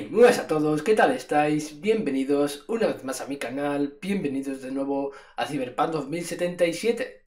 Muy buenas a todos, ¿qué tal estáis? Bienvenidos una vez más a mi canal, bienvenidos de nuevo a Cyberpunk 2077.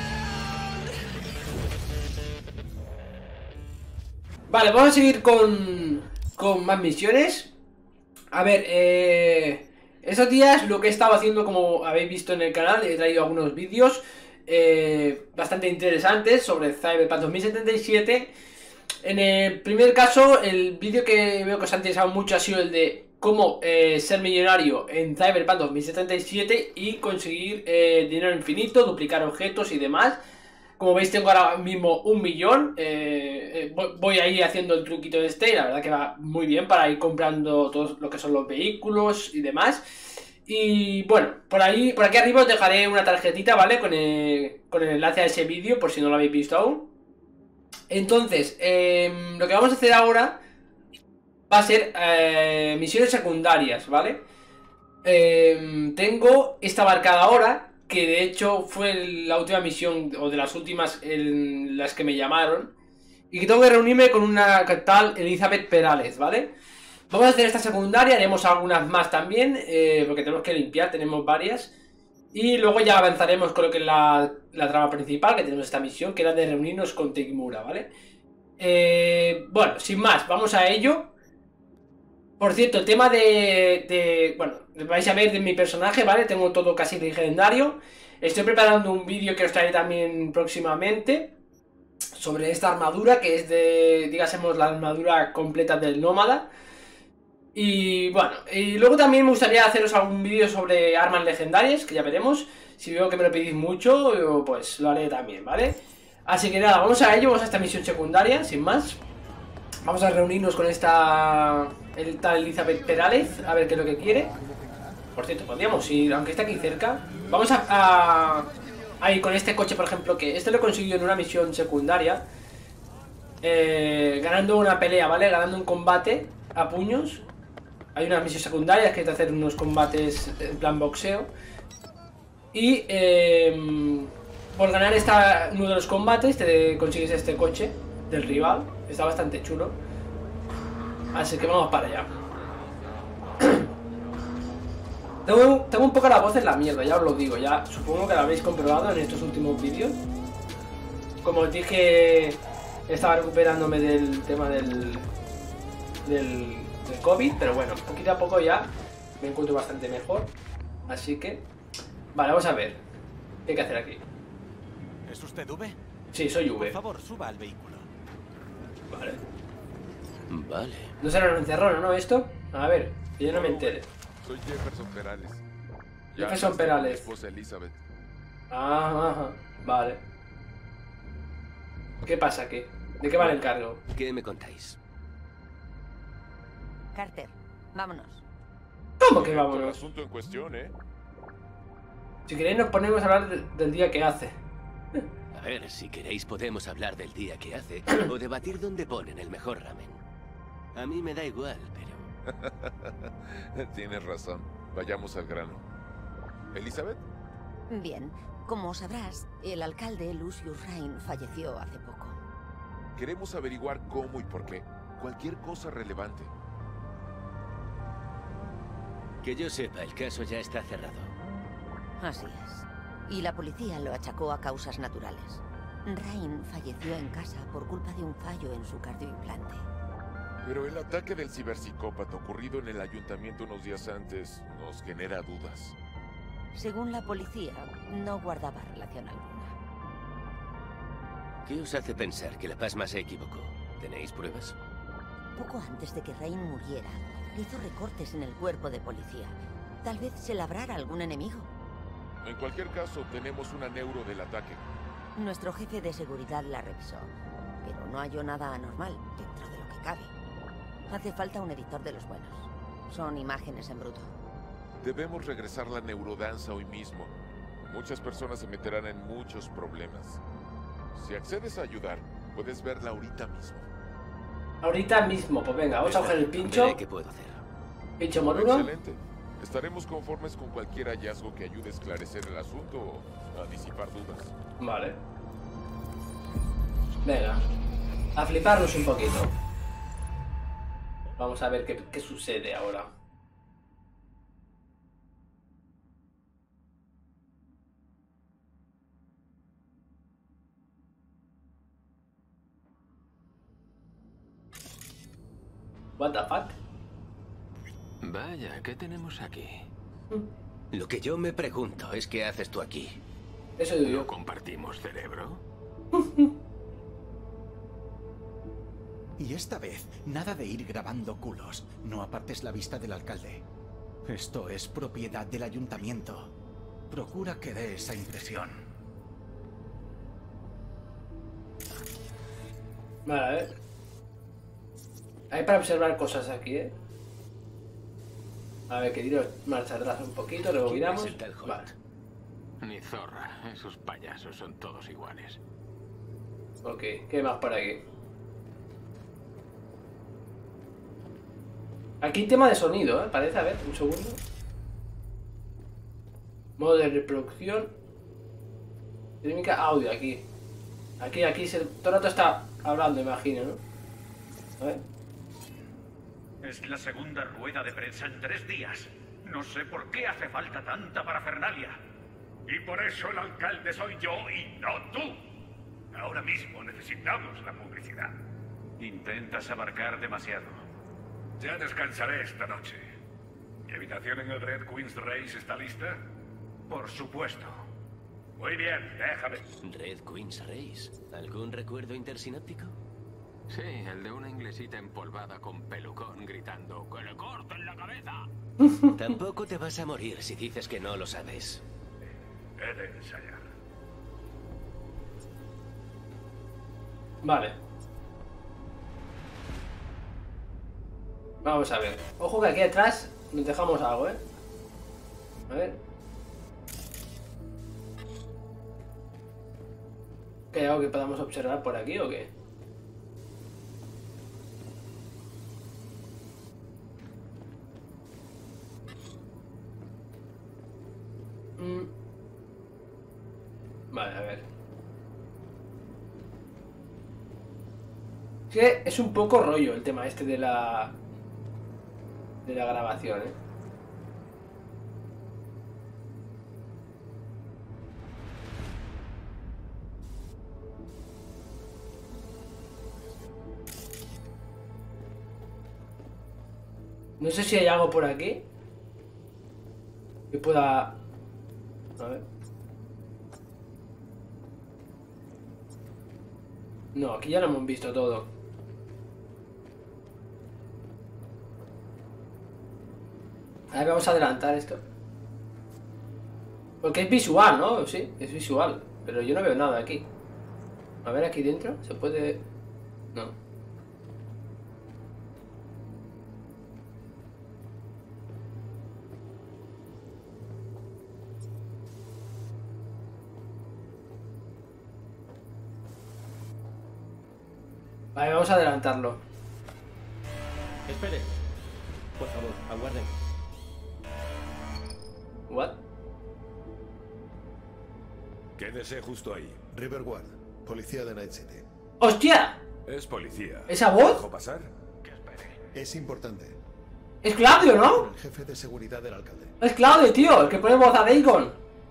Vale, vamos a seguir con más misiones. A ver, estos días lo que he estado haciendo, como habéis visto en el canal, he traído algunos vídeos bastante interesantes sobre Cyberpunk 2077. En el primer caso, el vídeo que veo que os ha interesado mucho ha sido el de cómo ser millonario en Cyberpunk 2077 y conseguir dinero infinito, duplicar objetos y demás. Como veis, tengo ahora mismo 1.000.000. Voy a ir haciendo el truquito y la verdad que va muy bien para ir comprando todo lo que son los vehículos y demás. Y bueno, por aquí arriba os dejaré una tarjetita, ¿vale? Con el enlace a ese vídeo, por si no lo habéis visto aún. Entonces, lo que vamos a hacer ahora va a ser misiones secundarias, ¿vale? Tengo esta marcada ahora, que de hecho fue la última misión, o de las últimas en las que me llamaron, y que tengo que reunirme con una tal Elizabeth Perales, ¿vale? Vamos a hacer esta secundaria, haremos algunas más también, porque tenemos que limpiar, tenemos varias. Y luego ya avanzaremos con lo que es la trama principal, que tenemos esta misión, que era de reunirnos con Teimura, ¿vale? Bueno, sin más, vamos a ello. Por cierto, el tema bueno, vais a ver de mi personaje, ¿vale? Tengo todo casi legendario. Estoy preparando un vídeo que os traeré también próximamente sobre esta armadura, que es de, digásemos, la armadura completa del nómada. Y bueno, y luego también me gustaría haceros algún vídeo sobre armas legendarias, que ya veremos. Si veo que me lo pedís mucho, pues lo haré también, ¿vale? Así que nada, vamos a ello, vamos a esta misión secundaria, sin más. Vamos a reunirnos con el tal Elizabeth Perales, a ver qué es lo que quiere. Por cierto, podríamos ir, aunque está aquí cerca. Vamos a ir con este coche, por ejemplo, que este lo he conseguido en una misión secundaria. Ganando una pelea, ¿vale? Ganando un combate a puños. Hay unas misiones secundarias que hay que hacer unos combates en plan boxeo. Y por ganar uno de los combates te consigues este coche del rival. Está bastante chulo. Así que vamos para allá. Tengo un poco la voz en la mierda, ya os lo digo. Ya supongo que lo habéis comprobado en estos últimos vídeos. Como os dije, estaba recuperándome del tema del COVID, pero bueno, poquito a poco ya me encuentro bastante mejor. Así que, vale, vamos a ver qué hay que hacer aquí. ¿Es usted V? Sí, soy V. Por favor, suba al vehículo. Vale. Vale. No será un encerrona, ¿no? Esto. A ver, que yo no me entere. Soy Jefferson Perales. Jefferson Perales. Mi esposa Elizabeth. Ajá, vale. ¿Qué pasa aquí? ¿De qué va el encargo? ¿Qué me contáis? Carter, vámonos. ¿Cómo que El vámonos? asunto en cuestión, ¿eh? Si queréis nos ponemos a hablar del día que hace. A ver, si queréis podemos hablar del día que hace o debatir dónde ponen el mejor ramen. A mí me da igual, pero... Tienes razón. Vayamos al grano. ¿Elizabeth? Bien, como sabrás, el alcalde Lucius Rain falleció hace poco. Queremos averiguar cómo y por qué. Cualquier cosa relevante. Que yo sepa, el caso ya está cerrado. Así es. Y la policía lo achacó a causas naturales. Rain falleció en casa por culpa de un fallo en su cardioimplante. Pero el ataque del ciberpsicópata ocurrido en el ayuntamiento unos días antes nos genera dudas. Según la policía, no guardaba relación alguna. ¿Qué os hace pensar que la Pasma se equivocó? ¿Tenéis pruebas? Poco antes de que Rain muriera, hizo recortes en el cuerpo de policía. Tal vez se labrara algún enemigo. En cualquier caso, tenemos una neuro del ataque. Nuestro jefe de seguridad la revisó, pero no halló nada anormal dentro de lo que cabe. Hace falta un editor de los buenos. Son imágenes en bruto. Debemos regresar la neurodanza hoy mismo. Muchas personas se meterán en muchos problemas. Si accedes a ayudar, puedes verla ahorita mismo. Ahorita mismo, pues venga, vamos a coger el pincho. Veré qué puedo hacer. Pincho moruno. Excelente. Estaremos conformes con cualquier hallazgo que ayude a esclarecer el asunto o a disipar dudas. Vale. Venga. A fliparnos un poquito. Vamos a ver qué sucede ahora. What the fuck? Vaya, ¿qué tenemos aquí? Lo que yo me pregunto es qué haces tú aquí. Eso digo ¿No yo. compartimos cerebro? Y esta vez, nada de ir grabando culos. No apartes la vista del alcalde. Esto es propiedad del ayuntamiento. Procura que dé esa impresión. Vale, a ver. Hay para observar cosas aquí, ¿eh? A ver, que tiro marcha atrás un poquito, luego ¿Quién miramos. es el tal Holt? Vale. Ni zorra, esos payasos son todos iguales. Ok, ¿qué más por aquí? Aquí hay tema de sonido, ¿eh? Parece, a ver, un segundo. Modo de reproducción. Dinámica audio, aquí. Aquí todo el rato está hablando, imagino, ¿no? A ver. Es la segunda rueda de prensa en 3 días. No sé por qué hace falta tanta parafernalia. Y por eso el alcalde soy yo y no tú. Ahora mismo necesitamos la publicidad. Intentas abarcar demasiado. Ya descansaré esta noche. ¿Mi habitación en el Red Queen's Race está lista? Por supuesto. Muy bien, déjame. Red Queen's Race. ¿Algún recuerdo intersináptico? Sí, el de una inglesita empolvada con pelucón gritando ¡que le corten la cabeza! Tampoco te vas a morir si dices que no lo sabes. He de ensayar. Vale. Vamos a ver. Ojo que aquí atrás nos dejamos algo, ¿eh? A ver. ¿Que hay algo que podamos observar por aquí o qué? Vale, a ver. Es un poco rollo el tema este de la grabación, ¿eh? No sé si hay algo por aquí que pueda... A ver. No, aquí ya lo hemos visto todo. A ver, vamos a adelantar esto. Porque es visual, ¿no? Sí, es visual. Pero yo no veo nada aquí. A ver, aquí dentro se puede... No. Vale, vamos a adelantarlo. Espere. Por favor, aguarden. ¿What? Quédese justo ahí. Riverguard, policía de Night City. ¡Hostia! Es policía. ¿Esa voz? ¿Dejo pasar? Es importante. Es Claudio, ¿no? El jefe de seguridad del alcalde. Es Claudio, tío, el que pone voz a Dagon.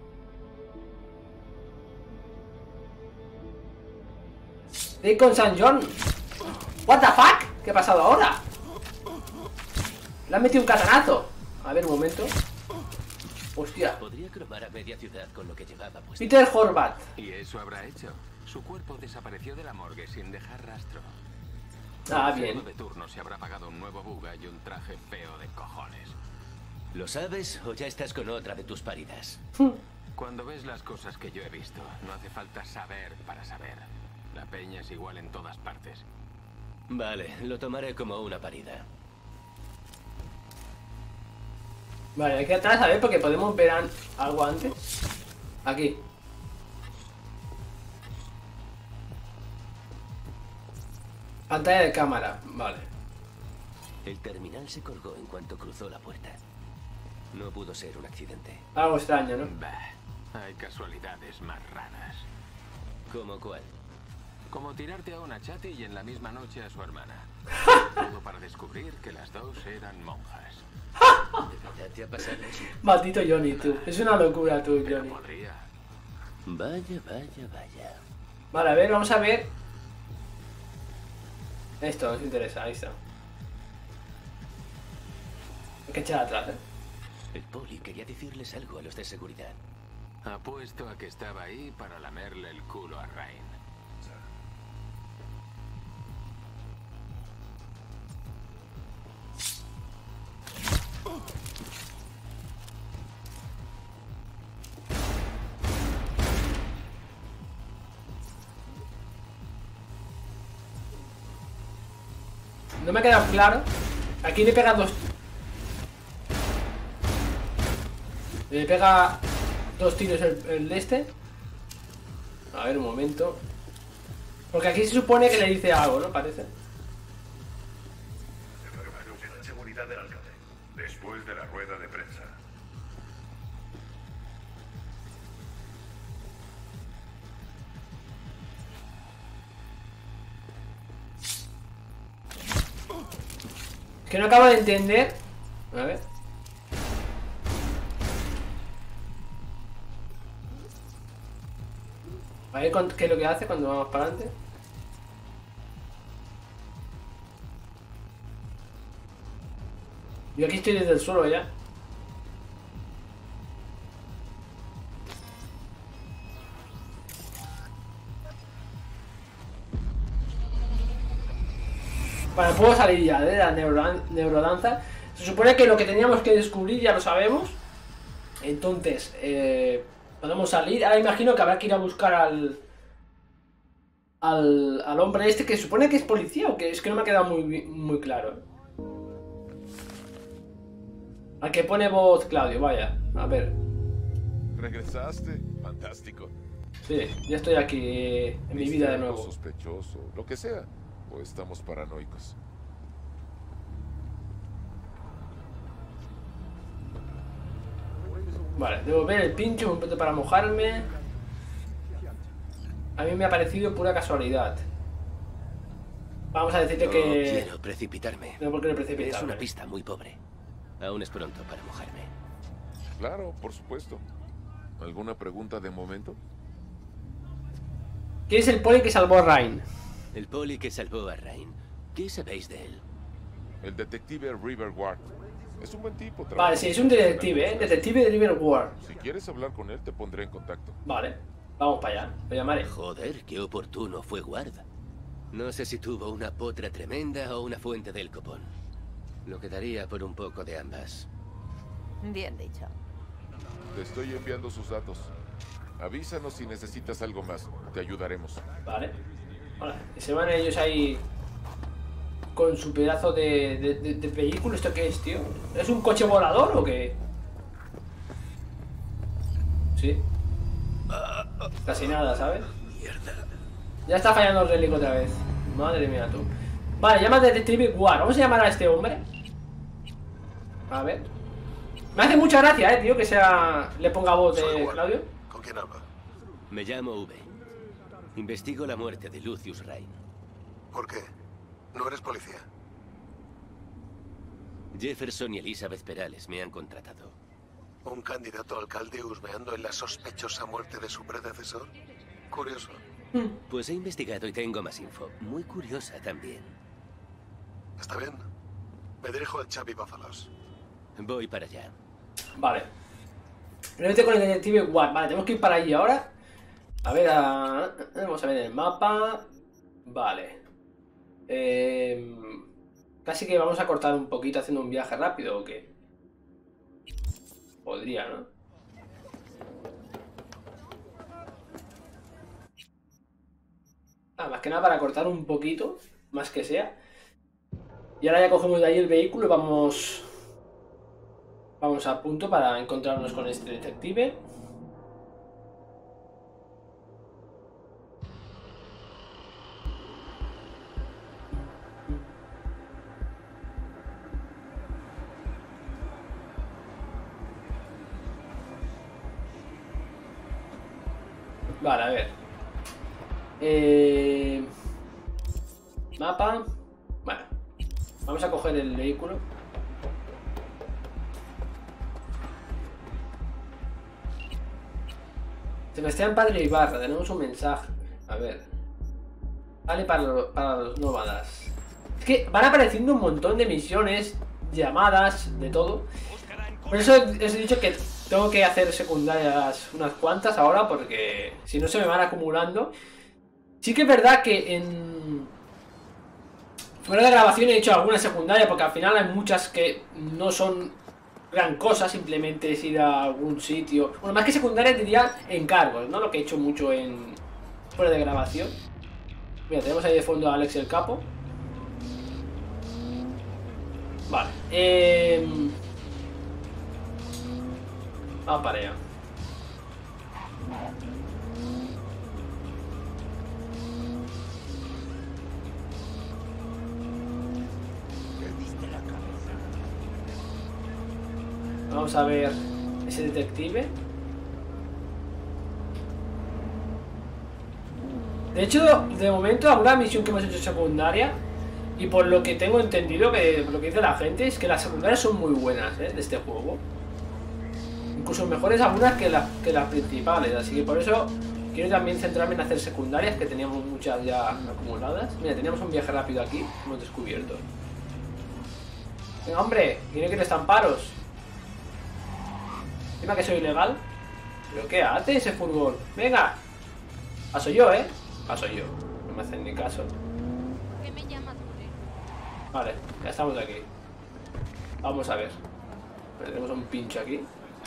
Dagon San John. What the fuck? ¿Qué ha pasado ahora? Le han metido un katanazo. A ver, un momento. Hostia. Podría cromar a media ciudad con lo que llevaba puesto. Peter Horvath. ¿Y eso habrá hecho? Su cuerpo desapareció de la morgue sin dejar rastro. Ah, El bien. segundo de turno se habrá pagado un nuevo buga y un traje feo de cojones. ¿Lo sabes o ya estás con otra de tus paridas? Cuando ves las cosas que yo he visto, no hace falta saber para saber. La peña es igual en todas partes. Vale, lo tomaré como una parida. Vale, aquí atrás, a ver, porque podemos ver algo antes. Aquí. Pantalla de cámara, vale. El terminal se colgó en cuanto cruzó la puerta. No pudo ser un accidente. Algo extraño, ¿no? Bah, hay casualidades más raras. ¿Cómo cuál? Como tirarte a una chati y en la misma noche a su hermana. Todo para descubrir que las dos eran monjas. ¿De verdad te ha pasado eso? Maldito Johnny, tú. Es una locura tú, Johnny. Podría. Vaya, vaya, vaya. Vale, a ver, vamos a ver. Esto nos interesa, ahí está. Hay que echar atrás, El poli quería decirles algo a los de seguridad. Apuesto a que estaba ahí para lamerle el culo a Rain. No me ha quedado claro. Aquí le pega dos. Le pega dos tiros el de este. A ver, un momento. Porque aquí se supone que le dice algo, ¿no? Parece. Seguridad del alcalde. Después de la rueda de prensa. Es que no acabo de entender. A ver. A ver qué es lo que hace cuando vamos para adelante. Yo aquí estoy desde el suelo ya. Vale, puedo salir ya de la neurodanza. Se supone que lo que teníamos que descubrir ya lo sabemos. Entonces, podemos salir. Ahora imagino que habrá que ir a buscar al hombre este que se supone que es policía o que es que no me ha quedado muy claro. Al que pone voz Claudio, vaya. A ver. ¿Regresaste? Fantástico. Sí, ya estoy aquí en mi vida de algo nuevo. Sospechoso, lo que sea. O estamos paranoicos. Vale, debo ver el pincho, un poquito para mojarme. A mí me ha parecido pura casualidad. Vamos a decirte No que... quiero precipitarme. No, porque no precipitarme. Es una pista muy pobre. Aún es pronto para mojarme. Claro, por supuesto. ¿Alguna pregunta de momento? ¿Quién es el poli que salvó a Rain? El poli que salvó a Rain. ¿Qué sabéis de él? El detective River Ward. Es un buen tipo. Vale, sí, es un detective, ¿eh? Detective de River Ward. Si quieres hablar con él, te pondré en contacto. Vale, vamos para allá. Lo llamaré. Joder, qué oportuno fue Ward. No sé si tuvo una potra tremenda o una fuente del copón. Lo quedaría por un poco de ambas. Bien dicho. Te estoy enviando sus datos. Avísanos si necesitas algo más. Te ayudaremos. Vale. Hola. Y se van ellos ahí con su pedazo de vehículo. ¿Esto qué es, tío? ¿Es un coche volador o qué? Sí. Casi nada, ¿sabes? Ya está fallando el relic otra vez. Madre mía, tú. Vale, llama Detective Ward. Vamos a llamar a este hombre. A ver. Me hace mucha gracia, tío, que sea... Le ponga voz de Claudio. ¿Con quién habla? Me llamo V. Investigo la muerte de Lucius Rain. ¿Por qué? ¿No eres policía? Jefferson y Elizabeth Perales me han contratado. ¿Un candidato a alcalde husmeando en la sospechosa muerte de su predecesor? Curioso. Pues he investigado y tengo más info. Muy curiosa también. Está bien. Me dirijo al Chubby Búfalos. Voy para allá. Vale. Vete con el detective Ward. Vale, tenemos que ir para allí ahora. A ver, vamos a ver el mapa. Vale. Casi que vamos a cortar un poquito haciendo un viaje rápido, ¿o qué? Podría, ¿no? Más que nada para cortar un poquito, más que sea. Y ahora ya cogemos de ahí el vehículo y vamos a punto para encontrarnos con este detective. Vale, a ver. Mapa. Bueno, vamos a coger el vehículo. Sebastián Padre Ibarra, tenemos un mensaje. A ver. Vale, para los nómadas. Es que van apareciendo un montón de misiones, llamadas, de todo. Por eso os he dicho que tengo que hacer secundarias unas cuantas ahora, porque si no se me van acumulando. Sí que es verdad que fuera de grabación he hecho alguna secundaria, porque al final hay muchas que no son gran cosa, simplemente es ir a algún sitio. Bueno, más que secundaria diría encargos, ¿no? Lo que he hecho mucho fuera de grabación. Mira, tenemos ahí de fondo a Alex el Capo. Vale. Vamos para allá. Vamos a ver ese detective. De hecho, de momento, alguna misión que hemos hecho secundaria, y por lo que tengo entendido, que lo que dice la gente, es que las secundarias son muy buenas, de este juego. Incluso mejores algunas que las principales. Así que por eso quiero también centrarme en hacer secundarias, que teníamos muchas ya acumuladas. Mira, teníamos un viaje rápido aquí, hemos descubierto. Venga, hombre, ¿quién quiere estamparos? Encima que soy ilegal. ¿Pero qué hace ese furgón? ¡Venga! Paso yo, ¿eh? Paso yo. No me hacen ni caso. ¿Qué me llamas, Vale, ya estamos aquí. Vamos a ver. Tenemos un pincho aquí.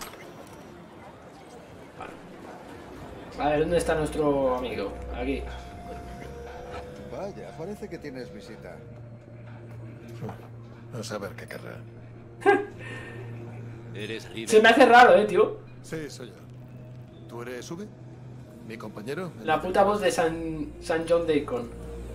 Vale. A ver, ¿dónde está nuestro amigo? Aquí. Vaya, parece que tienes visita. A saber qué querrá. ¿Eres River? Se me hace raro, tío. Sí, soy yo. ¿Tú eres Uwe? ¿Mi compañero? La puta voz de San John Deacon.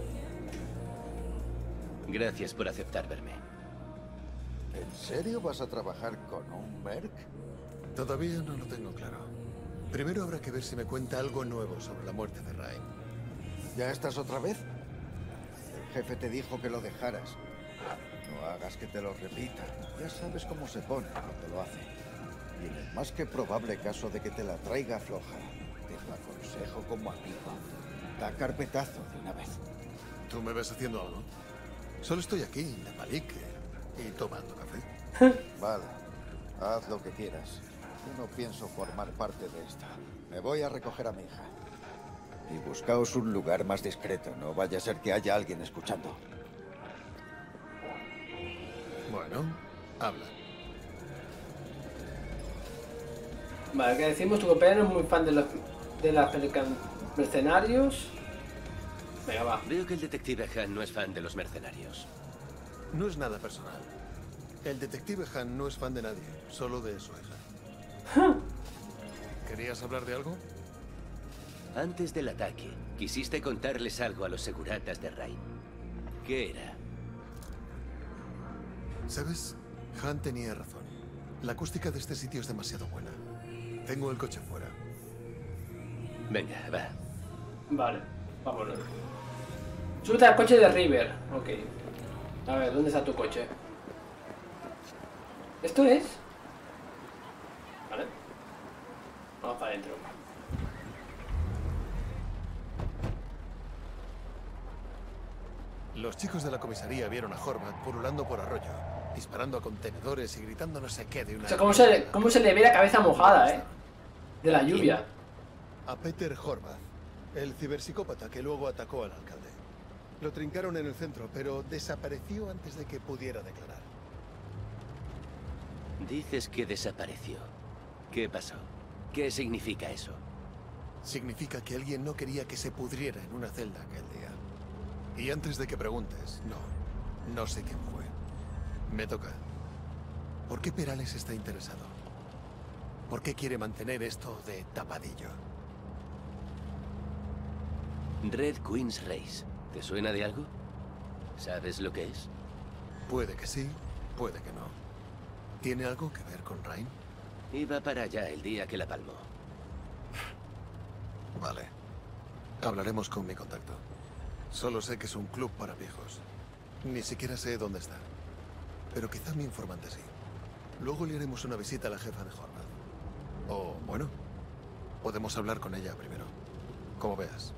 Gracias por aceptar verme. ¿En serio vas a trabajar con un merc? Todavía no lo tengo claro. Primero habrá que ver si me cuenta algo nuevo sobre la muerte de Rain. ¿Ya estás otra vez? El jefe te dijo que lo dejaras. No hagas que te lo repita. Ya sabes cómo se pone cuando lo hace. Y en el más que probable caso de que te la traiga floja, te lo aconsejo como amigo. Da carpetazo de una vez. ¿Tú me ves haciendo algo? Solo estoy aquí, de palique, y tomando café. Vale, haz lo que quieras. Yo no pienso formar parte de esto. Me voy a recoger a mi hija. Y buscaos un lugar más discreto. No vaya a ser que haya alguien escuchando. Bueno, habla. Vale, ¿qué decimos? Tu compañero es muy fan de los mercenarios. Venga, va. Veo que el detective Han no es fan de los mercenarios. No es nada personal. El detective Han no es fan de nadie, solo de su hija. ¿Querías hablar de algo? Antes del ataque, quisiste contarles algo a los seguratas de Rain. ¿Qué era? ¿Sabes? Han tenía razón. La acústica de este sitio es demasiado buena. Tengo el coche fuera. Venga, va. Vale, vámonos. Súbete al coche de River. Ok. A ver, ¿dónde está tu coche? ¿Esto es? Vale. Vamos para adentro. Los chicos de la comisaría vieron a Horvath pululando por Arroyo, disparando a contenedores y gritando no sé qué de una... O sea, cómo se le ve la cabeza mojada, de la lluvia. A Peter Horvath, el ciberpsicópata que luego atacó al alcalde. Lo trincaron en el centro, pero desapareció antes de que pudiera declarar. Dices que desapareció. ¿Qué pasó? ¿Qué significa eso? Significa que alguien no quería que se pudriera en una celda aquel día. Y antes de que preguntes, no sé quién fue. Me toca. ¿Por qué Perales está interesado? ¿Por qué quiere mantener esto de tapadillo? Red Queen's Race. ¿Te suena de algo? ¿Sabes lo que es? Puede que sí, puede que no. ¿Tiene algo que ver con Rain? Iba para allá el día que la palmó. Vale. Hablaremos con mi contacto. Solo sé que es un club para viejos. Ni siquiera sé dónde está. Pero quizá mi informante sí. Luego le haremos una visita a la jefa de Horvath. O, bueno, podemos hablar con ella primero. Como veas.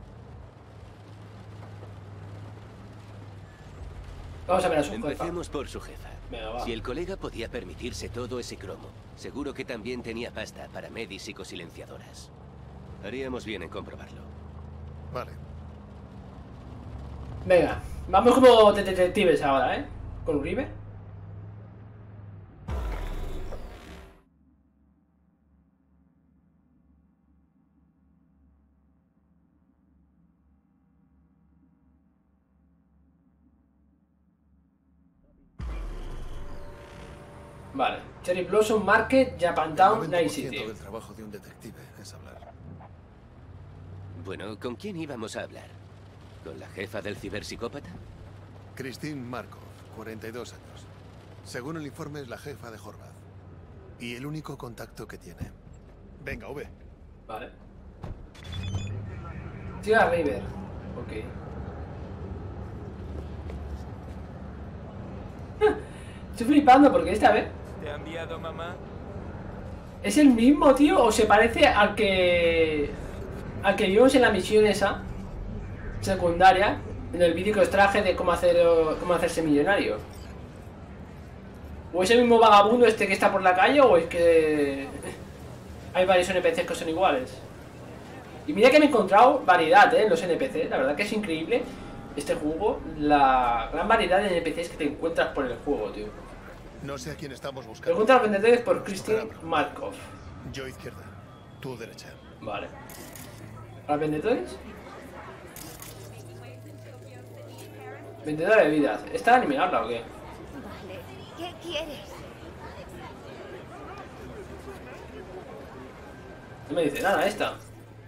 Vamos a ver a su jefa. Empecemos por su jefa. Venga, va. Si el colega podía permitirse todo ese cromo, seguro que también tenía pasta para medis psicosilenciadoras. Haríamos bien en comprobarlo. Vale. Venga, vamos como detectives ahora, ¿eh? Con Uribe. Vale, Cherry Blossom Market, Japantown, Night City. El trabajo de un detective es hablar. Bueno, ¿con quién íbamos a hablar? ¿Con la jefa del ciberpsicópata? Christine Markov, 42 años. Según el informe es la jefa de Horvath. Y el único contacto que tiene. Venga, V. Vale. Tía River. Ok. Estoy flipando porque esta vez... ¿Te ha enviado mamá? ¿Es el mismo, tío? ¿O se parece al que vimos en la misión esa secundaria? En el vídeo que os traje de cómo hacerse millonario. ¿O es el mismo vagabundo este que está por la calle? ¿O es que hay varios NPCs que son iguales? Y mira que me he encontrado variedad, en los NPCs. La verdad que es increíble este juego. La gran variedad de NPCs que te encuentras por el juego, tío. No sé a quién estamos buscando. Pregunta a los vendedores por Christine Markov. Yo izquierda, tú derecha. Vale. ¿A los vendedores? Vendedora de bebidas. ¿Está eliminarla o qué? Vale, ¿qué quieres? No me dice nada esta.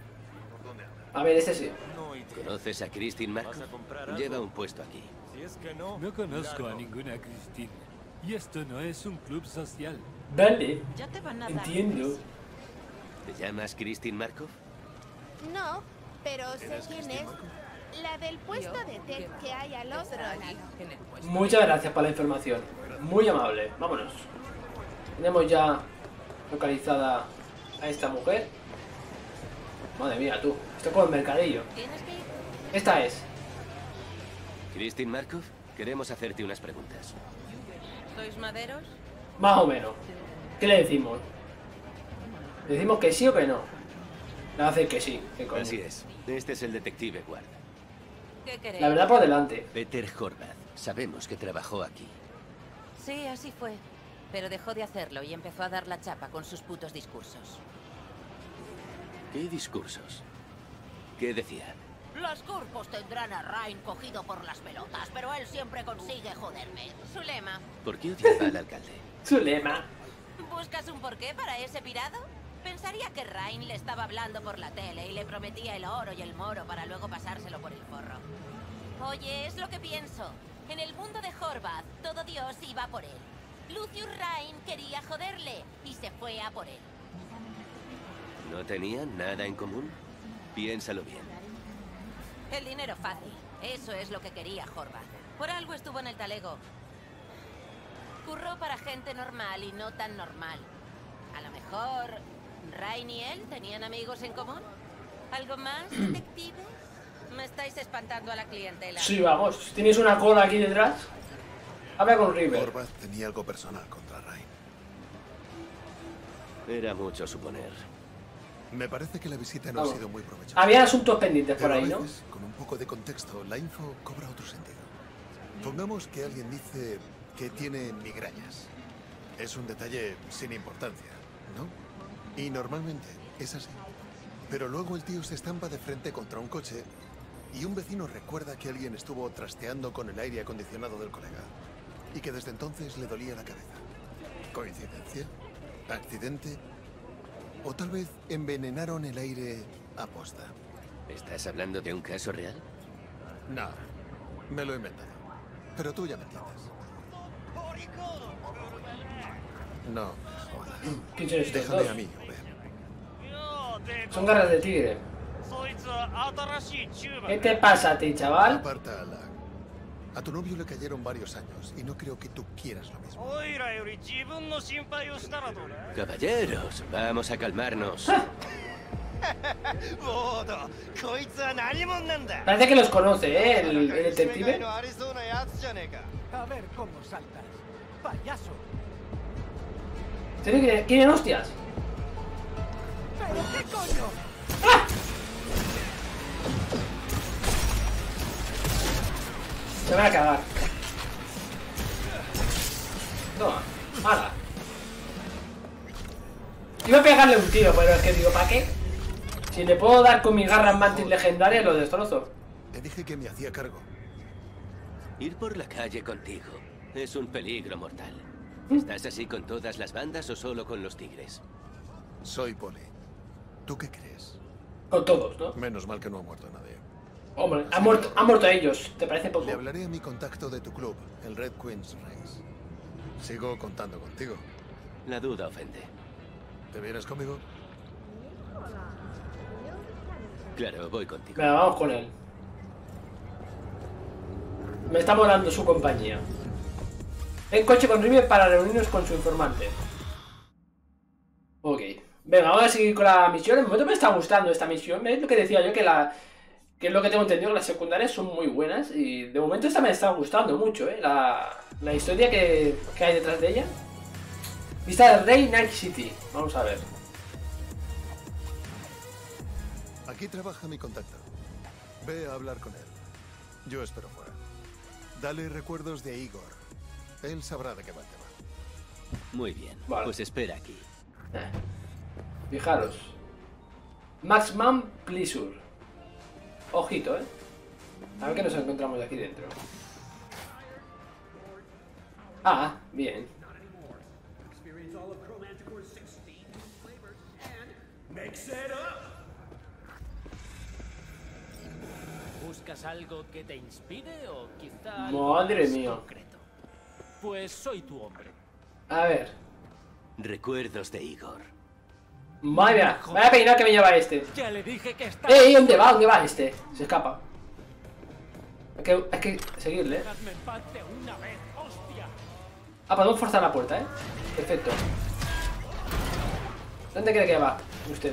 A ver, este sí. ¿Conoces a Christine Markov? Lleva un puesto aquí. Si es que no conozco a ninguna Christine. Y esto no es un club social. Vale. Ya te van a dar. Entiendo. ¿Te llamas Christine Markov? No, pero sé quién es. La del puesto de té que hay al otro lado. Muchas gracias por la información. Muy amable. Vámonos. Tenemos ya localizada a esta mujer. Madre mía, tú. Esto es como el mercadillo. Esta es. Christine Markov, queremos hacerte unas preguntas. ¿Sois maderos? Más o menos. ¿Qué le decimos? ¿Le decimos que sí o que no? Le hace que sí. Que coño. Así es. Este es el detective Ward. ¿Qué queréis? La verdad por delante. Peter Horvath. Sabemos que trabajó aquí. Sí, así fue. Pero dejó de hacerlo y empezó a dar la chapa con sus putos discursos. ¿Qué discursos? ¿Qué decía? Los Curpos tendrán a Rain cogido por las pelotas, pero él siempre consigue joderme. Su lema. ¿Por qué odiaba al alcalde? Su lema. ¿Buscas un porqué para ese pirado? Pensaría que Rain le estaba hablando por la tele y le prometía el oro y el moro para luego pasárselo por el forro. Oye, es lo que pienso. En el mundo de Horvath, todo Dios iba por él. Lucius Rain quería joderle y se fue a por él. ¿No tenían nada en común? Piénsalo bien. El dinero fácil. Eso es lo que quería Horvath. Por algo estuvo en el talego. Curró para gente normal y no tan normal. A lo mejor Rain y él tenían amigos en común. ¿Algo más, detective? Me estáis espantando a la clientela. Sí, vamos. ¿Tienes una cola aquí detrás? Habla con River. Horvath tenía algo personal contra Rain. Era mucho suponer. Me parece que la visita no ha sido muy provechosa. Había asuntos pendientes por ahí, ¿no? Con un poco de contexto, la info cobra otro sentido. Pongamos que alguien dice que tiene migrañas. Es un detalle sin importancia, ¿no? Y normalmente es así. Pero luego el tío se estampa de frente contra un coche y un vecino recuerda que alguien estuvo trasteando con el aire acondicionado del colega y que desde entonces le dolía la cabeza. ¿Coincidencia? ¿Accidente? O tal vez envenenaron el aire aposta. ¿Estás hablando de un caso real? No, me lo he inventado. Pero tú ya me entiendes. No, jodas. ¿Quién son estos Déjame dos? a mí, Son garras de tigre. ¿Qué te pasa a ti, chaval? Aparta a Lag. A tu novio le cayeron varios años y no creo que tú quieras lo mismo. Caballeros, vamos a calmarnos. Parece que los conoce, el detective. A ver cómo saltas. Payaso. ¿Quieren hostias? ¿Pero qué coño? ¡Ah! Se van a cagar. Toma, hala. Iba a pegarle un tiro, pero es que digo, ¿para qué? Si le puedo dar con mi garra mantis legendaria, lo destrozo. Te dije que me hacía cargo. Ir por la calle contigo es un peligro mortal. ¿Estás así con todas las bandas o solo con los tigres? Soy Poli. ¿Tú qué crees? Con todos, ¿no? Menos mal que no ha muerto nadie. Hombre, han muerto ellos. ¿Te parece poco? Le hablaré a mi contacto de tu club, el Red Queen's Race. Sigo contando contigo. La duda ofende. ¿Te vienes conmigo? Claro, voy contigo. Venga, vamos con él. Me está molando su compañía. En coche con River para reunirnos con su informante. Ok. Venga, vamos a seguir con la misión. En el momento me está gustando esta misión. Es lo que decía yo, que es lo que tengo entendido, que las secundarias son muy buenas. Y de momento esta me está gustando mucho, la historia que hay detrás de ella. Vista del Rey, Night City. Vamos a ver. Aquí trabaja mi contacto. Ve a hablar con él. Yo espero fuera. Dale recuerdos de Igor. Él sabrá de qué va el tema. Muy bien, vale. Pues espera aquí. Fijaros. Maximum Pleasure. Ojito, A ver qué nos encontramos aquí dentro. Ah, bien. ¿Buscas algo que te inspire o quizá Madre algo más mía. concreto? Pues soy tu hombre. A ver. Recuerdos de Igor. Madre mía, vaya peinado que me lleva este. Ya le dije que está. ¿Dónde va? ¿Dónde va este? Se escapa. Hay que seguirle, Dejadme en paz de una vez, hostia. Ah, podemos forzar la puerta, Perfecto. ¿Dónde cree que va usted?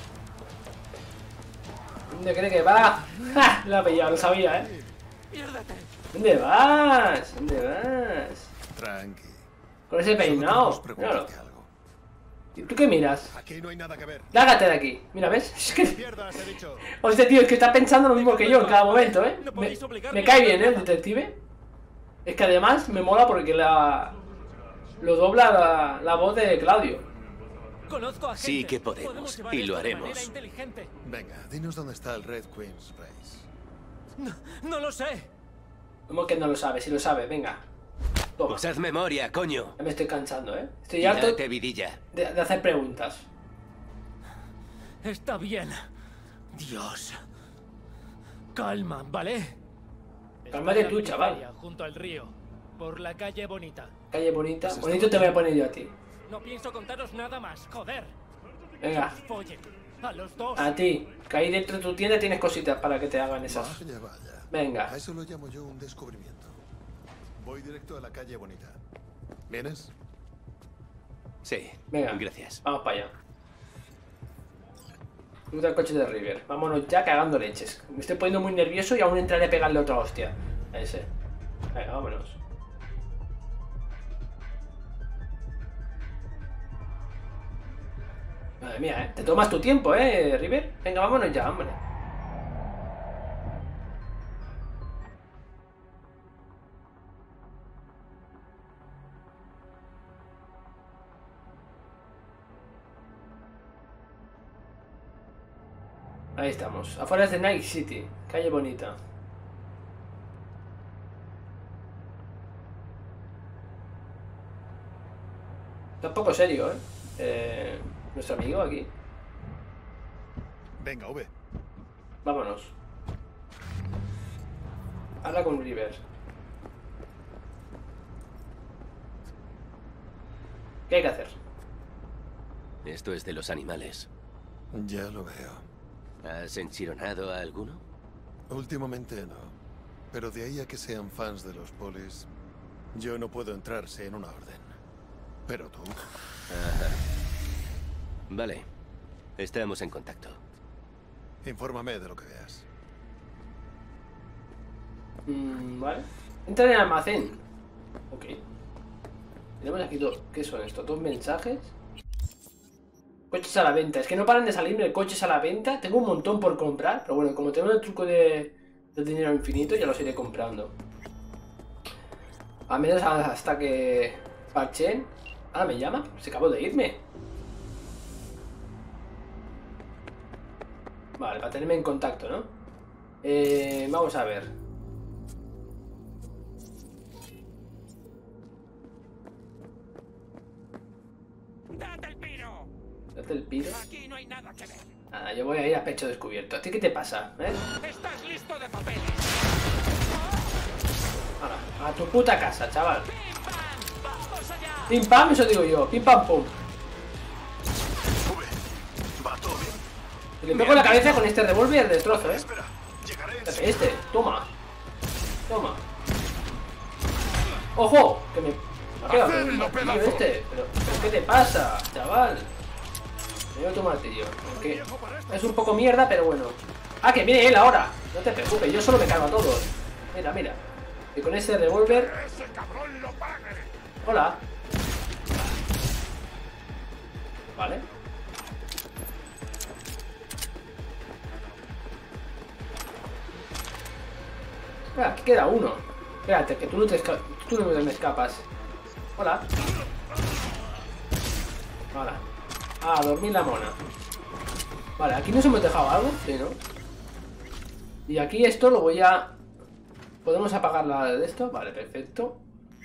¿Dónde cree que va? ¡Ja! Lo ha pillado, lo sabía, Piérdete. ¿Dónde vas? ¿Dónde vas? Tranqui. Con ese peinado. Claro. ¿Tú qué miras? Aquí no hay nada que ver. Lárgate de aquí. Mira, ¿ves? Es que... Pierdas, he dicho. Hostia, tío, es que está pensando lo mismo que yo en cada momento, Me cae bien, el detective. Es que además me mola porque lo dobla la voz de Claudio. Conozco a gente. Sí que podemos, y lo haremos. Venga, dinos dónde está el Red Queen's Race. No lo sé. ¿Cómo que no lo sabe? Si lo sabe, venga. Toma. Pues haz memoria, coño. Ya me estoy cansando, Estoy harto vidilla. de hacer preguntas. Está bien. Dios. Calma, ¿vale? Cálmate tú, chaval. Junto al río. Por la calle Bonita. Calle Bonita. Bonito te voy a poner yo a ti. No pienso contaros nada más, joder. Venga. Follen. A los dos. A ti. Que ahí dentro de tu tienda tienes cositas para que te hagan esas. Vaya, vaya. Venga. A eso lo llamo yo un descubrimiento. Voy directo a la calle Bonita. ¿Vienes? Sí. Venga. Gracias. Vamos para allá. Usa el coche de River. Vámonos ya cagando leches. Me estoy poniendo muy nervioso y aún entraré a pegarle otra hostia. A ese. Venga, vámonos. Madre mía, Te tomas tu tiempo, River. Venga, vámonos ya, hombre. Ahí estamos, afuera de Night City, calle Bonita. Está un poco serio, nuestro amigo aquí. Venga, V. Vámonos. Habla con River. ¿Qué hay que hacer? Esto es de los animales. Ya lo veo. ¿Has enchironado a alguno? Últimamente no. Pero de ahí a que sean fans de los polis, yo no puedo entrarse en una orden. Pero tú... Ajá. Vale. Estamos en contacto. Infórmame de lo que veas. Vale. Entra en el almacén. Ok. Tenemos aquí dos. ¿Qué son estos? ¿Dos mensajes? Coches a la venta. Es que no paran de salirme coches a la venta. Tengo un montón por comprar. Pero bueno, como tengo el truco del dinero infinito, ya los iré comprando. Al menos hasta que parchen. Ah, me llama. Se acabó de irme. Vale, para tenerme en contacto, ¿no? Vamos a ver. ¡Date el piro! ¿Date el piro? Aquí no hay nada que ver. Ah, yo voy a ir a pecho descubierto. ¿A ti qué te pasa? Estás listo de papeles. Ahora, a tu puta casa, chaval. Pim pam, eso digo yo. Pim pam pum. Y le pego en la cabeza con este revólver y destrozo, Este, toma. Toma. ¡Ojo! Que me ha quedado con el martillo este. ¿Pero qué te pasa, chaval? Me voy a tomar martillo. Porque es un poco mierda, pero bueno. Ah, que viene él ahora. No te preocupes, yo solo me cargo a todos. Mira, mira. Y con ese revólver. Hola. Vale. Espera, aquí queda uno. Espérate, que tú no me escapas. Hola. Hola. Ah, dormir la mona. Vale, aquí nos hemos dejado algo, sí, ¿no? Y aquí esto lo voy a... ¿Podemos apagar la de esto? Vale, perfecto.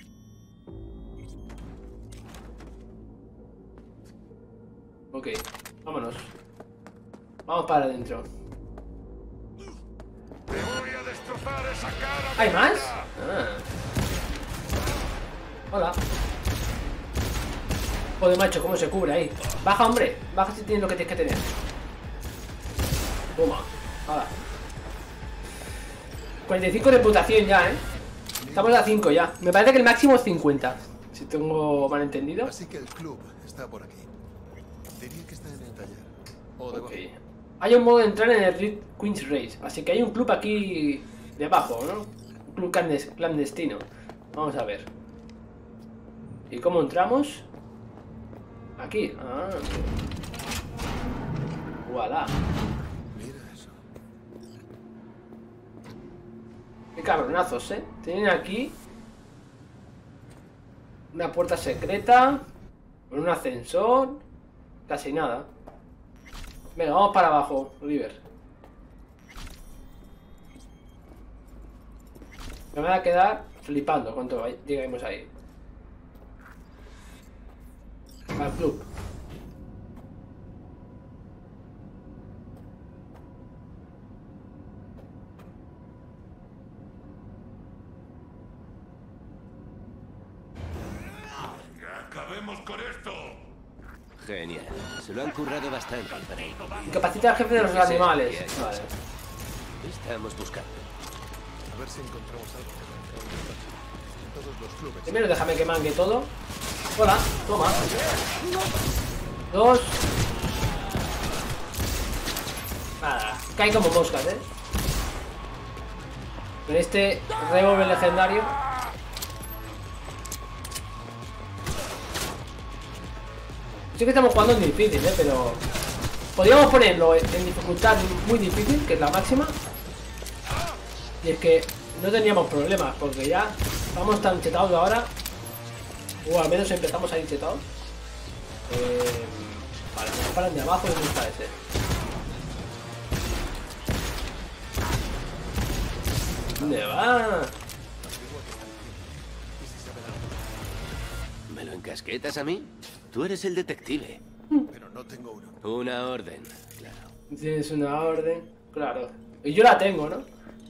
Ok, vámonos. Vamos para adentro. ¿Hay más? Ah. Hola. Joder, macho, cómo se cubre ahí. Baja, hombre. Baja si tienes lo que tienes que tener. Toma. Hola. 45 de reputación ya, Estamos a 5 ya. Me parece que el máximo es 50. Si tengo mal entendido. Así que el club está por aquí. Diría que está en el taller. O debajo. Ok. Hay un modo de entrar en el Red Queen's Race. Así que hay un club aquí debajo, ¿no? Un club clandestino. Vamos a ver. ¿Y cómo entramos? Aquí. Ah. Voilà. Mira eso. Qué cabronazos, Tienen aquí una puerta secreta con un ascensor. Casi nada. Venga, vamos para abajo, Oliver. Me voy a quedar flipando cuando lleguemos ahí. Al club. ¡Acabemos con esto! Genial. Se lo han currado bastante. Incapacita al jefe de los animales. Vale. Estamos buscando. A ver si encontramos algo en todos los clubes. Primero déjame que mangue todo. Hola, toma. 2. Nada, cae como moscas, Con este revólver legendario. Sí que estamos jugando en difícil, pero podríamos ponerlo en dificultad muy difícil, que es la máxima. Y es que no teníamos problemas, porque ya vamos tan chetados ahora. O al menos empezamos a ir chetados. Vale, me paran de abajo y me gusta ese. ¿Dónde va? ¿Me lo encasquetas a mí? Tú eres el detective. Pero no tengo uno. Una orden, claro. Tienes una orden, claro. Y yo la tengo, ¿no?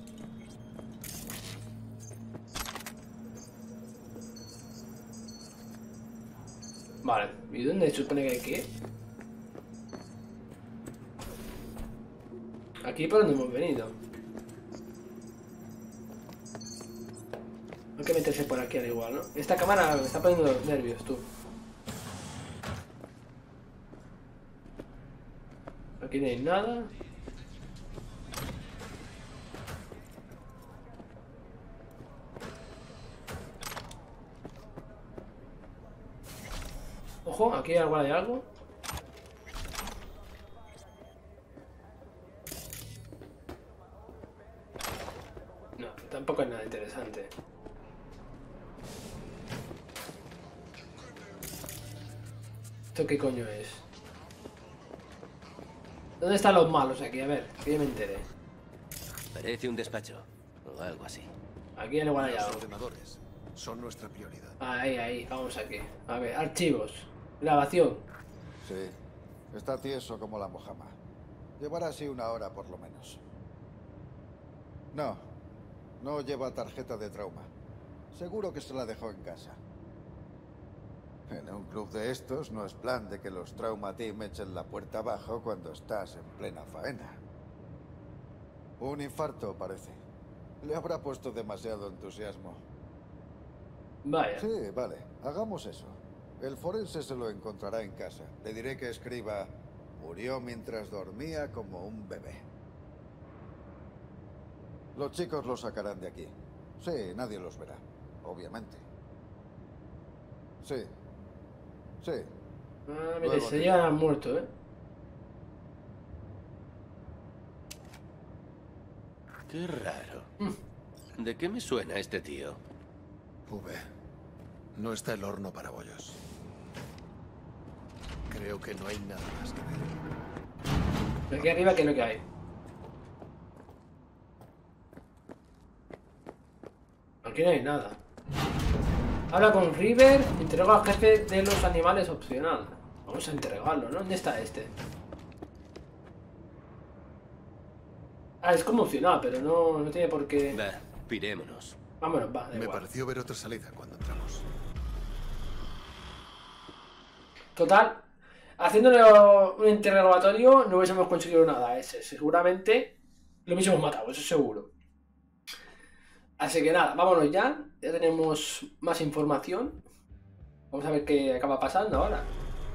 Vale, ¿y dónde se supone que hay que ir? Aquí por donde hemos venido. Hay que meterse por aquí al igual, ¿no? Esta cámara me está poniendo nervios, tú. Aquí no hay nada. Ojo, aquí hay algo. No, tampoco es nada interesante. ¿Esto qué coño es? ¿Dónde están los malos aquí? A ver, que yo me enteré. Parece un despacho o algo así. Aquí al igual hay Los algo. ordenadores son nuestra prioridad. Ahí, vamos aquí. A ver, archivos. Grabación. Sí, está tieso como la mojama. Llevará así 1 hora por lo menos. No lleva tarjeta de trauma. Seguro que se la dejó en casa. En un club de estos no es plan de que los Trauma Team echen la puerta abajo cuando estás en plena faena. Un infarto, parece. Le habrá puesto demasiado entusiasmo. Vaya. Sí, vale. Hagamos eso. El forense se lo encontrará en casa. Le diré que escriba: murió mientras dormía como un bebé. Los chicos lo sacarán de aquí. Sí, nadie los verá. Obviamente. Sí. Sí. Ah, mire, se ya han muerto, ¿eh? Qué raro. ¿De qué me suena este tío? No está el horno para bollos. Creo que no hay nada más que ver. Aquí arriba, ¿qué es lo que hay? Aquí no hay nada. Habla con River, entrega al jefe de los animales opcional. Vamos a entregarlo, ¿no? ¿Dónde está este? Ah, es como opcional, pero no tiene por qué... Va, pirémonos. Vámonos, va, da Me igual. pareció ver otra salida cuando entramos. Total, haciéndole un interrogatorio no hubiésemos conseguido nada. Seguramente lo hubiésemos matado, eso seguro. Así que nada, vámonos ya. Ya tenemos más información. Vamos a ver qué acaba pasando ahora.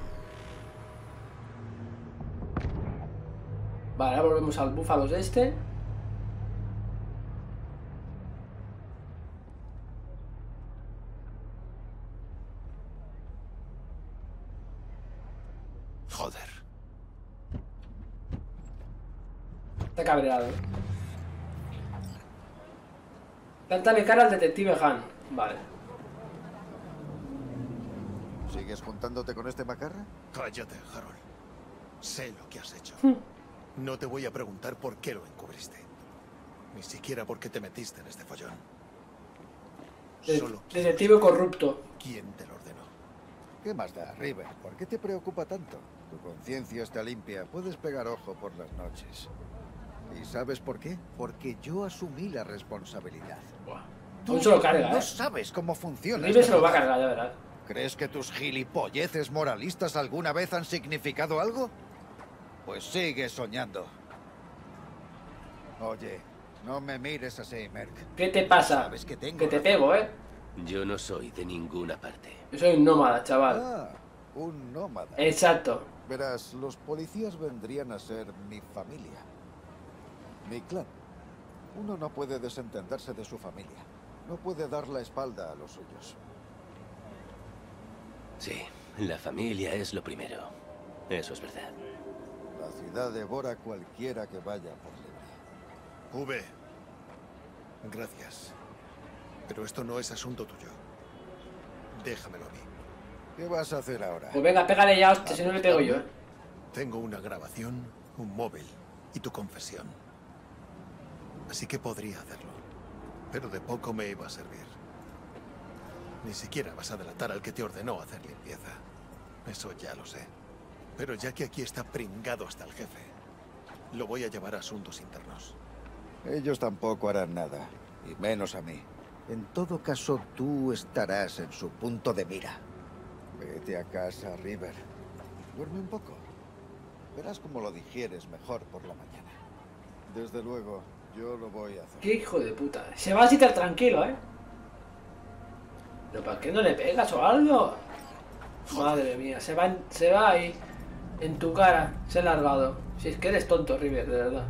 Vale, ahora volvemos al búfalos este. Joder. Está cabreado. Plántale cara al detective Han. Vale. ¿Sigues juntándote con este macarra? Cállate, Harold. Sé lo que has hecho. No te voy a preguntar por qué lo encubriste. Ni siquiera por qué te metiste en este follón. Solo Detective corrupto. ¿quién te lo ordenó? ¿Qué más da, River? ¿Por qué te preocupa tanto? Tu conciencia está limpia. Puedes pegar ojo por las noches. ¿Y sabes por qué? Porque yo asumí la responsabilidad. Tú se lo carga, no sabes cómo funciona. River se lo va a cargar, ya verás. ¿Crees que tus gilipolleces moralistas alguna vez han significado algo? Pues sigue soñando. Oye, no me mires así, Merc. ¿Qué te pasa? Sabes que tengo Que te razón. pego, ¿eh? Yo no soy de ninguna parte. Yo soy un nómada, chaval. Ah, un nómada. Exacto. Verás, los policías vendrían a ser mi familia. Mi clan. Uno no puede desentenderse de su familia. No puede dar la espalda a los suyos. Sí, la familia es lo primero. Eso es verdad. La ciudad devora a cualquiera que vaya por libre. Gracias. Pero esto no es asunto tuyo. Déjamelo a mí. ¿Qué vas a hacer ahora? Pues venga, pégale ya, hostia, si no le pego yo, ¿eh? Tengo una grabación, un móvil y tu confesión. Así que podría hacerlo. Pero de poco me iba a servir. Ni siquiera vas a delatar al que te ordenó hacer limpieza. Eso ya lo sé. Pero ya que aquí está pringado hasta el jefe, lo voy a llevar a asuntos internos. Ellos tampoco harán nada, y menos a mí. En todo caso, tú estarás en su punto de mira. Vete a casa, River. Duerme un poco. Verás cómo lo digieres mejor por la mañana. Desde luego, yo lo voy a hacer. Qué hijo de puta. Se va así tan tranquilo, ¿Pero para qué no le pegas o algo? Madre mía, se va ahí. En tu cara, se ha largado. Si es que eres tonto, River, de verdad.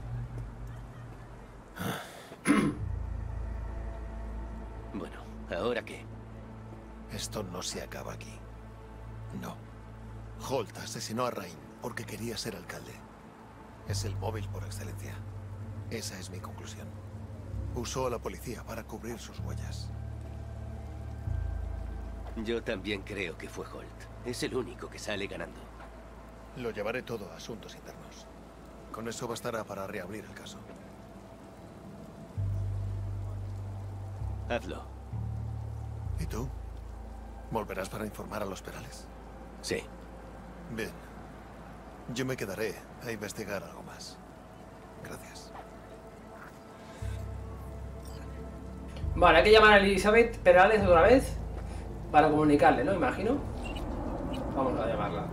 Bueno, ¿ahora qué? Esto no se acaba aquí. No. Holt asesinó a Rain porque quería ser alcalde. Es el móvil por excelencia. Esa es mi conclusión. Usó a la policía para cubrir sus huellas. Yo también creo que fue Holt. Es el único que sale ganando. Lo llevaré todo a asuntos internos. Con eso bastará para reabrir el caso. Hazlo. ¿Y tú? ¿Volverás para informar a los Perales? Sí. Bien. Yo me quedaré a investigar algo más. Gracias. Vale, hay que llamar a Elizabeth Perales otra vez para comunicarle, ¿no? Imagino. Vamos a llamarla.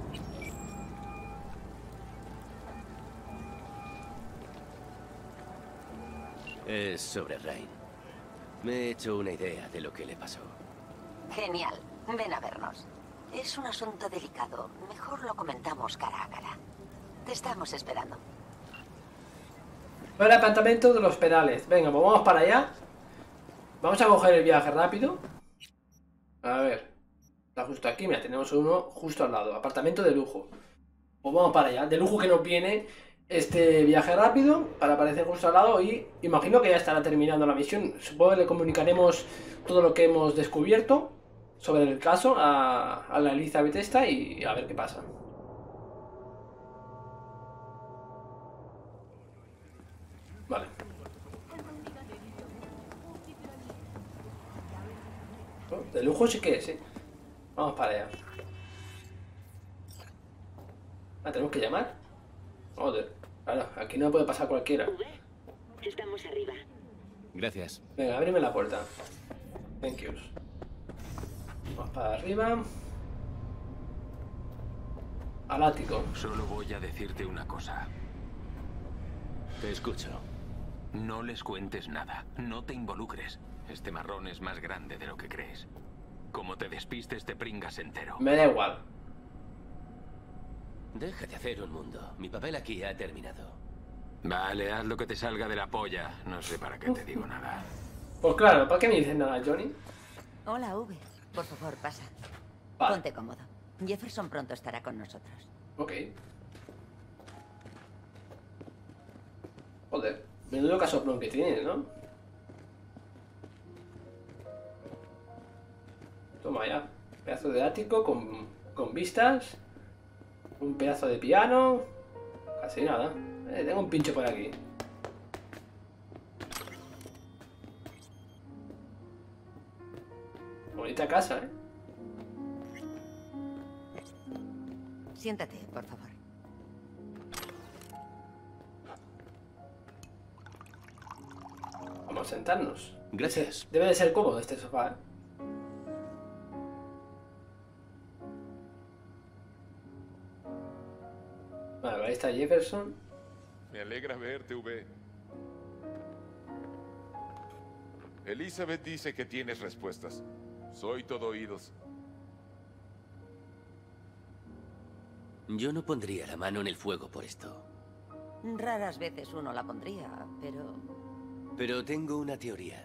Es sobre Rain. Me he hecho una idea de lo que le pasó. Genial. Ven a vernos. Es un asunto delicado. Mejor lo comentamos cara a cara. Te estamos esperando. El apartamento de los Perales. Venga, pues vamos para allá. Vamos a coger el viaje rápido. A ver. Está justo aquí. Mira, tenemos uno justo al lado. Apartamento de lujo. Pues vamos para allá. De lujo que nos viene este viaje rápido para aparecer justo al lado. Y imagino que ya estará terminando la misión. Supongo que le comunicaremos todo lo que hemos descubierto sobre el caso a la Elizabeth esta y a ver qué pasa. Vale. Oh, de lujo sí que es, ¿eh? Vamos para allá. Ah, ¿tenemos que llamar? Joder, claro, aquí no puede pasar cualquiera. Estamos arriba. Gracias. Venga, ábreme la puerta. Thank yous. Vamos para arriba. Al ático. Solo voy a decirte una cosa. Te escucho. No les cuentes nada. No te involucres. Este marrón es más grande de lo que crees. Como te despistes, te pringas entero. Me da igual. Deja de hacer un mundo. Mi papel aquí ha terminado. Vale, haz lo que te salga de la polla. No sé para qué te digo nada. Pues claro, ¿para qué me dices nada, Johnny? Hola, V. Por favor, pasa. Vale. Ponte cómodo. Jefferson pronto estará con nosotros. Ok. Joder, menudo casoplón que tiene, ¿no? Toma ya. Pedazo de ático con vistas. Un pedazo de piano. Casi nada. Tengo un pincho por aquí. Bonita casa, ¿eh? Siéntate, por favor. Vamos a sentarnos. Gracias. Debe de ser cómodo este sofá, ¿eh? Vale, ahí está Jefferson. Me alegra verte, V. Elizabeth dice que tienes respuestas. Soy todo oídos. Yo no pondría la mano en el fuego por esto. Raras veces uno la pondría, pero... Pero tengo una teoría.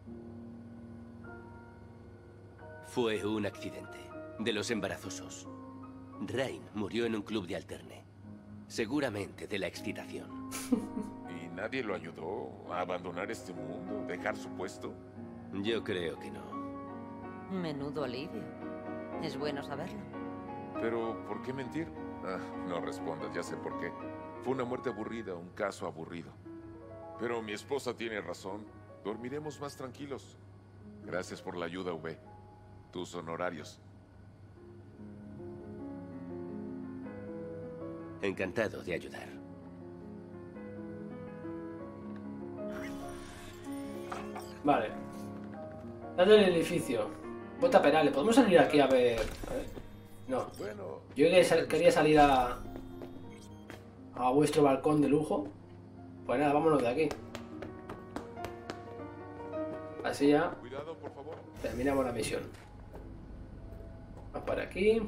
Fue un accidente, de los embarazosos. Rain murió en un club de alterne. Seguramente de la excitación. ¿Y nadie lo ayudó a abandonar este mundo, dejar su puesto? Yo creo que no. Menudo alivio. Es bueno saberlo. Pero, ¿por qué mentir? Ah, no respondas, ya sé por qué. Fue una muerte aburrida, un caso aburrido. Pero mi esposa tiene razón. Dormiremos más tranquilos. Gracias por la ayuda, V. Tus honorarios. Encantado de ayudar. Vale. Dale el edificio. Bota Perales. ¿Podemos salir aquí a ver? No. Yo quería salir a vuestro balcón de lujo. Pues nada, vámonos de aquí. Así ya terminamos la misión. Vamos para aquí.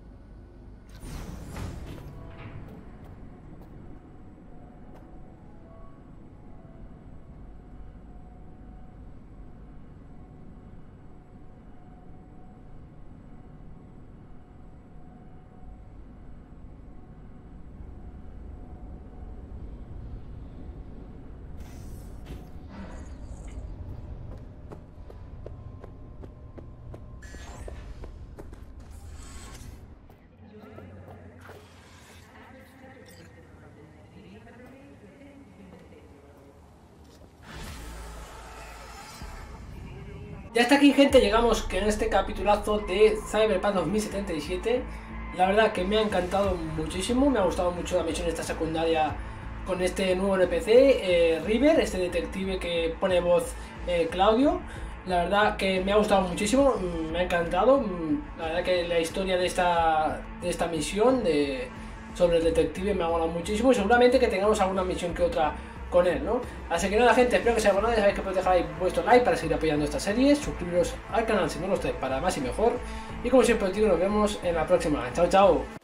Ya hasta aquí, gente, llegamos que en este capitulazo de Cyberpunk 2077. La verdad que me ha encantado muchísimo, me ha gustado mucho la misión esta secundaria con este nuevo NPC, River, este detective que pone voz Claudio. La verdad que me ha gustado muchísimo, me ha encantado. La verdad que la historia de esta misión sobre el detective me ha molado muchísimo y seguramente que tengamos alguna misión que otra con él, ¿no? Así que nada, gente, espero que sea bueno. Ya sabéis que podéis dejar ahí vuestro like para seguir apoyando esta serie, suscribiros al canal si no lo estáis para más y mejor, y como siempre os digo, nos vemos en la próxima. Chao, chao.